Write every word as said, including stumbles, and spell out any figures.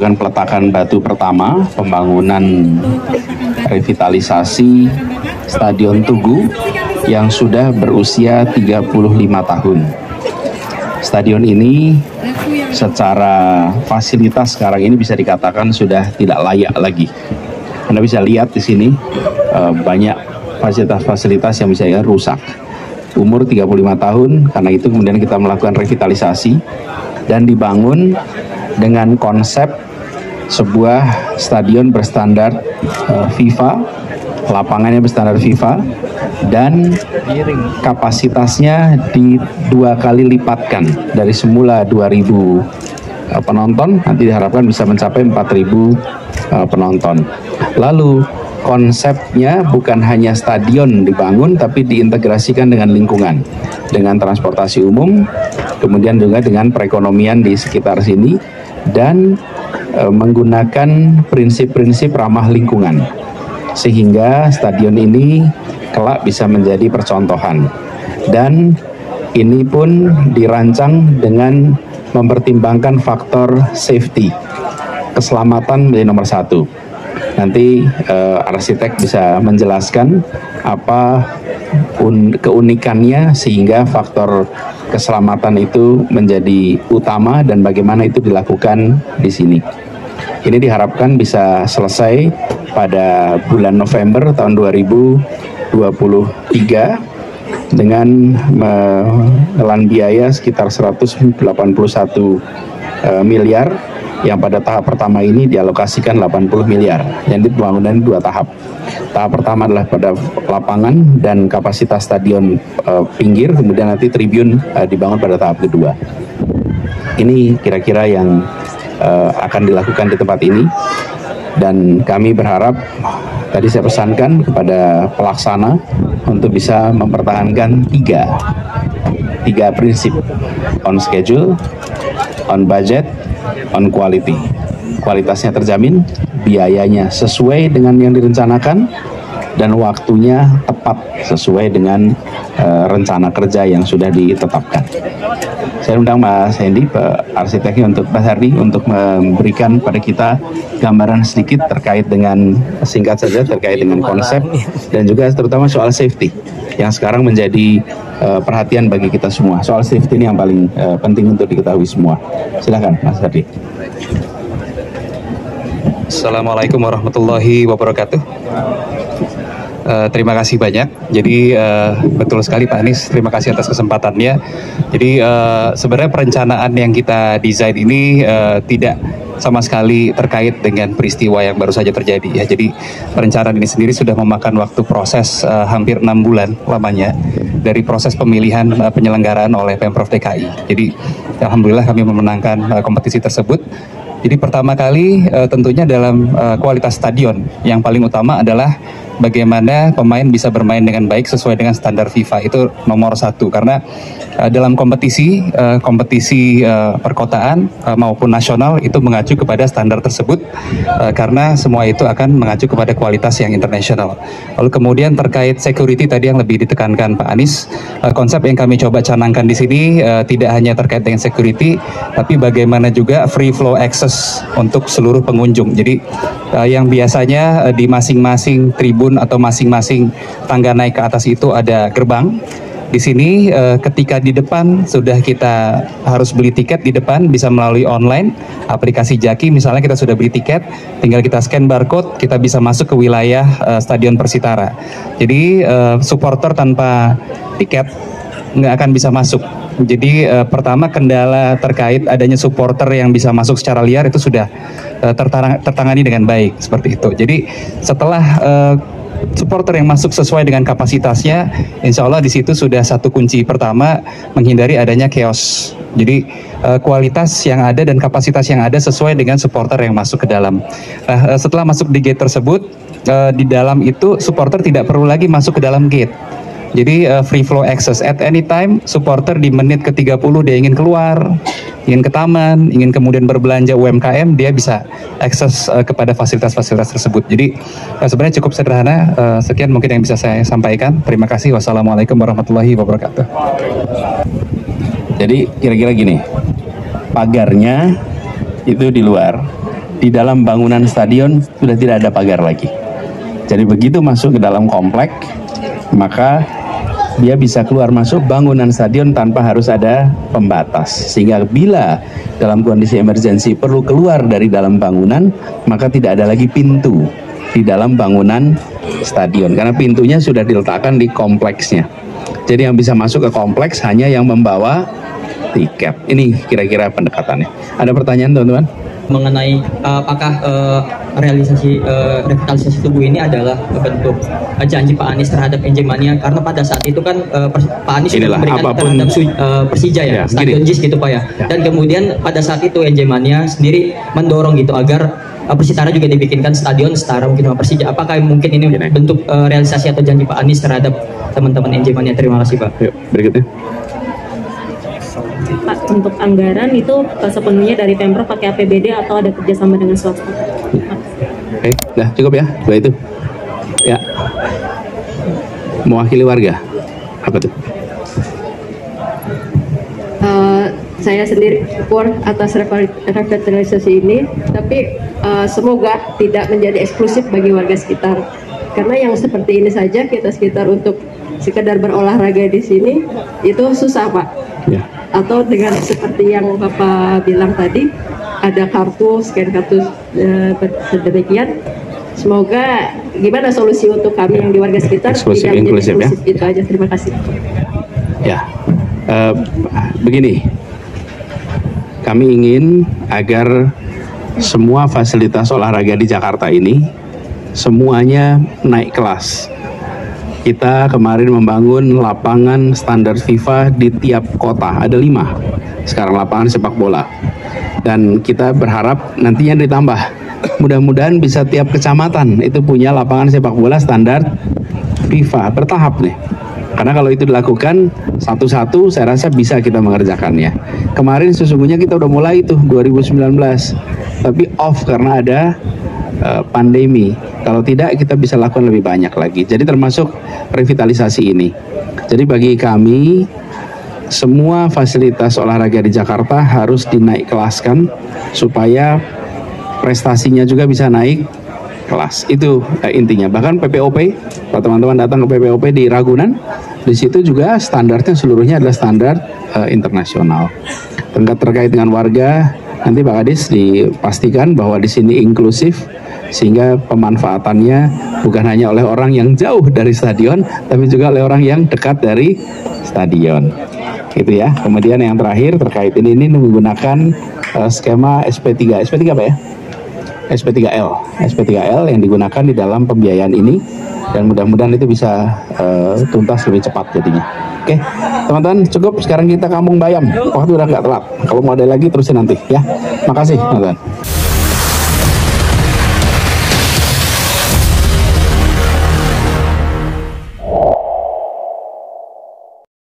melakukan peletakan batu pertama pembangunan revitalisasi Stadion Tugu yang sudah berusia tiga puluh lima tahun. Stadion ini secara fasilitas sekarang ini bisa dikatakan sudah tidak layak lagi. Anda bisa lihat di sini banyak fasilitas-fasilitas yang bisa rusak. Umur tiga puluh lima tahun, karena itu kemudian kita melakukan revitalisasi dan dibangun dengan konsep sebuah stadion berstandar uh, FIFA, lapangannya berstandar FIFA, dan kapasitasnya di dua kali lipatkan dari semula dua ribu uh, penonton, nanti diharapkan bisa mencapai empat ribu uh, penonton. Lalu konsepnya bukan hanya stadion dibangun, tapi diintegrasikan dengan lingkungan, dengan transportasi umum, kemudian juga dengan perekonomian di sekitar sini, dan e, menggunakan prinsip-prinsip ramah lingkungan, sehingga stadion ini kelak bisa menjadi percontohan. Dan ini pun dirancang dengan mempertimbangkan faktor safety, keselamatan menjadi nomor satu. Nanti uh, arsitek bisa menjelaskan apa un keunikannya sehingga faktor keselamatan itu menjadi utama dan bagaimana itu dilakukan di sini. Ini diharapkan bisa selesai pada bulan November tahun dua ribu dua puluh tiga dengan menelan biaya sekitar seratus delapan puluh satu uh, miliar. Yang pada tahap pertama ini dialokasikan delapan puluh miliar. Jadi pembangunan dua tahap. Tahap pertama adalah pada lapangan dan kapasitas stadion uh, pinggir, kemudian nanti tribun uh, dibangun pada tahap kedua. Ini kira-kira yang uh, akan dilakukan di tempat ini, dan kami berharap, tadi saya pesankan kepada pelaksana untuk bisa mempertahankan tiga, tiga prinsip: on schedule, on budget, on quality. Kualitasnya terjamin, biayanya sesuai dengan yang direncanakan, dan waktunya tepat sesuai dengan uh, rencana kerja yang sudah ditetapkan. Saya undang Mas Hendy, Pak arsiteknya, untuk Mas Hardi, untuk memberikan pada kita gambaran sedikit terkait dengan, singkat saja, terkait dengan konsep dan juga terutama soal safety yang sekarang menjadi uh, perhatian bagi kita semua. Soal safety ini yang paling uh, penting untuk diketahui semua. Silakan Mas Hardi. Assalamualaikum warahmatullahi wabarakatuh. Uh, terima kasih banyak. Jadi uh, betul sekali Pak Anies, terima kasih atas kesempatannya. Jadi uh, sebenarnya perencanaan yang kita desain ini uh, tidak sama sekali terkait dengan peristiwa yang baru saja terjadi ya. Jadi perencanaan ini sendiri sudah memakan waktu proses uh, hampir enam bulan lamanya dari proses pemilihan uh, penyelenggaraan oleh Pemprov D K I. Jadi alhamdulillah kami memenangkan uh, kompetisi tersebut. Jadi pertama kali uh, tentunya dalam uh, kualitas stadion yang paling utama adalah bagaimana pemain bisa bermain dengan baik sesuai dengan standar FIFA, itu nomor satu. Karena uh, dalam kompetisi uh, kompetisi uh, perkotaan uh, maupun nasional itu mengacu kepada standar tersebut, uh, karena semua itu akan mengacu kepada kualitas yang internasional. Lalu kemudian terkait security tadi yang lebih ditekankan Pak Anies, uh, konsep yang kami coba canangkan di sini uh, tidak hanya terkait dengan security, tapi bagaimana juga free flow access untuk seluruh pengunjung. Jadi uh, yang biasanya uh, di masing-masing tribun atau masing-masing tangga naik ke atas itu ada gerbang. Di sini uh, ketika di depan sudah kita harus beli tiket di depan, bisa melalui online aplikasi Jaki misalnya, kita sudah beli tiket, tinggal kita scan barcode, kita bisa masuk ke wilayah uh, Stadion Persitara. Jadi uh, supporter tanpa tiket nggak akan bisa masuk. Jadi uh, pertama kendala terkait adanya supporter yang bisa masuk secara liar itu sudah uh, tertang tertangani dengan baik seperti itu. Jadi setelah uh, supporter yang masuk sesuai dengan kapasitasnya, insya Allah di situ sudah satu kunci pertama, menghindari adanya chaos. Jadi uh, kualitas yang ada dan kapasitas yang ada sesuai dengan supporter yang masuk ke dalam. Uh, setelah masuk di gate tersebut, uh, di dalam itu supporter tidak perlu lagi masuk ke dalam gate. Jadi uh, free flow access at any time, supporter di menit ke tiga puluh dia ingin keluar, ingin ke taman, ingin kemudian berbelanja U M K M, dia bisa akses uh, kepada fasilitas-fasilitas tersebut. Jadi uh, sebenarnya cukup sederhana. Uh, sekian mungkin yang bisa saya sampaikan. Terima kasih. Wassalamualaikum warahmatullahi wabarakatuh. Jadi kira-kira gini, pagarnya itu di luar, di dalam bangunan stadion sudah tidak ada pagar lagi. Jadi begitu masuk ke dalam komplek, maka dia bisa keluar masuk bangunan stadion tanpa harus ada pembatas. Sehingga bila dalam kondisi emergensi perlu keluar dari dalam bangunan, maka tidak ada lagi pintu di dalam bangunan stadion, karena pintunya sudah diletakkan di kompleksnya. Jadi yang bisa masuk ke kompleks hanya yang membawa tiket. Ini kira-kira pendekatannya. Ada pertanyaan teman-teman? Mengenai uh, apakah uh, realisasi uh, revitalisasi tugu ini adalah bentuk uh, janji Pak Anies terhadap N J Mania, karena pada saat itu kan uh, Pak Anies sudah memberikan apapun, terhadap uh, Persija ya, ya Stadion Jis gitu Pak ya. ya. Dan kemudian pada saat itu N J Mania sendiri mendorong gitu agar uh, Persitara juga dibikinkan stadion setara mungkin sama Persija. Apakah mungkin ini Gini. bentuk uh, realisasi atau janji Pak Anies terhadap teman-teman N J Mania? Terima kasih Pak. Yuk, berikutnya. Pak, untuk anggaran itu sepenuhnya dari Pemprov pakai A P B D atau ada kerjasama dengan swasta? Oke, dah cukup ya, dua itu. Ya, mewakili warga, apa tuh? Uh, saya sendiri syukur atas revitalisasi ini, tapi uh, semoga tidak menjadi eksklusif bagi warga sekitar. Karena yang seperti ini saja kita sekitar untuk sekedar berolahraga di sini itu susah Pak. Ya. Atau dengan seperti yang Bapak bilang tadi, ada kartu, scan kartu e, sedemikian. Semoga gimana solusi untuk kami yang di warga sekitar eksklusif, tidak inklusif, menjadi eksklusif, ya? Itu aja, terima kasih. Ya, uh, begini, kami ingin agar semua fasilitas olahraga di Jakarta ini semuanya naik kelas. Kita kemarin membangun lapangan standar FIFA di tiap kota, ada lima sekarang lapangan sepak bola, dan kita berharap nantinya ditambah. Mudah-mudahan bisa tiap kecamatan itu punya lapangan sepak bola standar FIFA, bertahap nih. Karena kalau itu dilakukan satu-satu, saya rasa bisa kita mengerjakannya. Kemarin sesungguhnya kita udah mulai itu dua ribu sembilan belas, tapi off karena ada uh, pandemi. Kalau tidak, kita bisa lakukan lebih banyak lagi. Jadi termasuk revitalisasi ini. Jadi bagi kami, semua fasilitas olahraga di Jakarta harus dinaik kelaskan supaya prestasinya juga bisa naik kelas. Itu eh, intinya. Bahkan P P O P, kalau teman-teman datang ke P P O P di Ragunan, di situ juga standarnya seluruhnya adalah standar eh, internasional. Tengkat terkait dengan warga, nanti Pak Kadis dipastikan bahwa di sini inklusif, sehingga pemanfaatannya bukan hanya oleh orang yang jauh dari stadion, tapi juga oleh orang yang dekat dari stadion. Gitu ya. Kemudian yang terakhir terkait ini, ini menggunakan uh, skema S P tiga. S P tiga apa ya? S P tiga L. S P tiga L yang digunakan di dalam pembiayaan ini, dan mudah-mudahan itu bisa uh, tuntas lebih cepat jadinya. Oke, teman-teman, cukup. Sekarang kita kampung Bayam. Waktu udah nggak telat. Kalau mau ada lagi terusin nanti ya. Makasih, teman-teman.